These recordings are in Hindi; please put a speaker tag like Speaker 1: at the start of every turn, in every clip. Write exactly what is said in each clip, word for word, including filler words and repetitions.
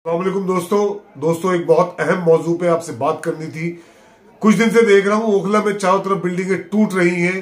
Speaker 1: अस्सलाम वालेकुम दोस्तों दोस्तों एक बहुत अहम मौजू पे आपसे बात करनी थी। कुछ दिन से देख रहा हूं ओखला में चारों तरफ बिल्डिंगें टूट रही हैं,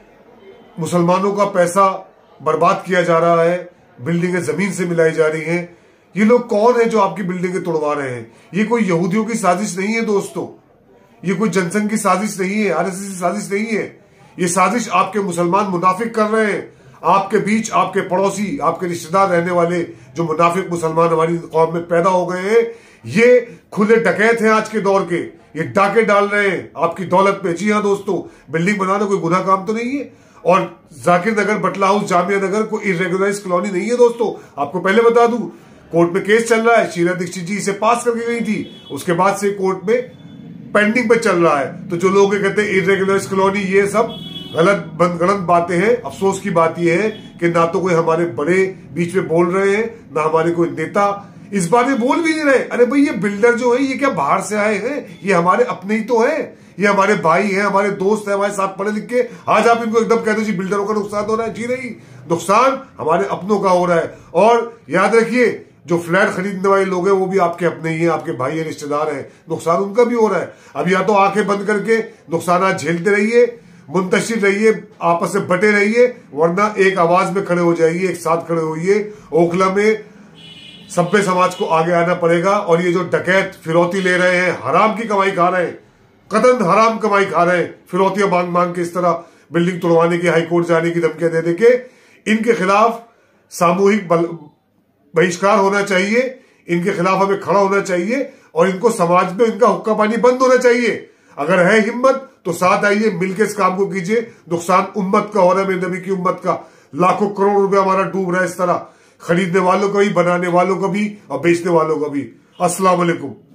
Speaker 1: मुसलमानों का पैसा बर्बाद किया जा रहा है, बिल्डिंगें जमीन से मिलाई जा रही हैं। ये लोग कौन है जो आपकी बिल्डिंगें तोड़वा रहे हैं? ये कोई यहूदियों की साजिश नहीं है दोस्तों, ये कोई जनसंघ की साजिश नहीं है, आरएसएस की साजिश नहीं है। ये साजिश आपके मुसलमान मुनाफिक कर रहे हैं। आपके बीच आपके पड़ोसी, आपके रिश्तेदार रहने वाले जो मुनाफिक मुसलमान हमारी कौम में पैदा हो गए हैं, ये खुले डकैत हैं आज के दौर के। ये डाके डाल रहे हैं आपकी दौलत पे। जी हाँ दोस्तों, बिल्डिंग बनाना कोई गुनाह काम तो नहीं है। और जाकिर नगर, बटला हाउस, जामिया नगर कोई इरेगुलराइज कॉलोनी नहीं है दोस्तों। आपको पहले बता दूं, कोर्ट में केस चल रहा है। शीला दीक्षित जी इसे पास करके गई थी, उसके बाद से कोर्ट में पेंडिंग पे चल रहा है। तो जो लोग कहते हैं इरेगुलराइज कॉलोनी, ये सब गलत गलत बातें हैं। अफसोस की बात यह है कि ना तो कोई हमारे बड़े बीच में बोल रहे हैं, ना हमारे कोई नेता इस बारे में बोल भी नहीं रहे। अरे भाई, ये बिल्डर जो है ये क्या बाहर से आए हैं? ये हमारे अपने ही तो है, ये हमारे भाई हैं, हमारे दोस्त हैं, हमारे साथ पढ़े लिखे। आज आप इनको एकदम कह दो जी बिल्डरों का नुकसान हो रहा है। जी नहीं, नुकसान हमारे अपनों का हो रहा है। और याद रखिए, जो फ्लैट खरीदने वाले लोग हैं वो भी आपके अपने ही हैं, आपके भाई हैं, रिश्तेदार हैं। नुकसान उनका भी हो रहा है। अब या तो आंखें बंद करके नुकसान झेलते रहिए, मुंतशिर रहिए, आपस में बटे रहिए, वरना एक आवाज में खड़े हो जाइए, एक साथ खड़े होइए। ओखला में सभ्य समाज को आगे आना पड़ेगा। और ये जो डकैत फिरौती ले रहे हैं, हराम की कमाई खा रहे हैं, कतन हराम कमाई खा रहे हैं, फिरौतियां मांग मांग के इस तरह बिल्डिंग तोड़वाने की, हाईकोर्ट जाने की धमकियां दे देके, इनके खिलाफ सामूहिक बहिष्कार होना चाहिए। इनके खिलाफ हमें खड़ा होना चाहिए और इनको समाज में इनका हुक्का पानी बंद होना चाहिए। अगर है हिम्मत तो साथ आइए, मिलकर इस काम को कीजिए। नुकसान उम्मत का हो रहा है, मेरे नबी की उम्मत का। लाखों करोड़ रुपया हमारा डूब रहा है इस तरह, खरीदने वालों का भी, बनाने वालों का भी और बेचने वालों का भी। अस्सलाम वालेकुम।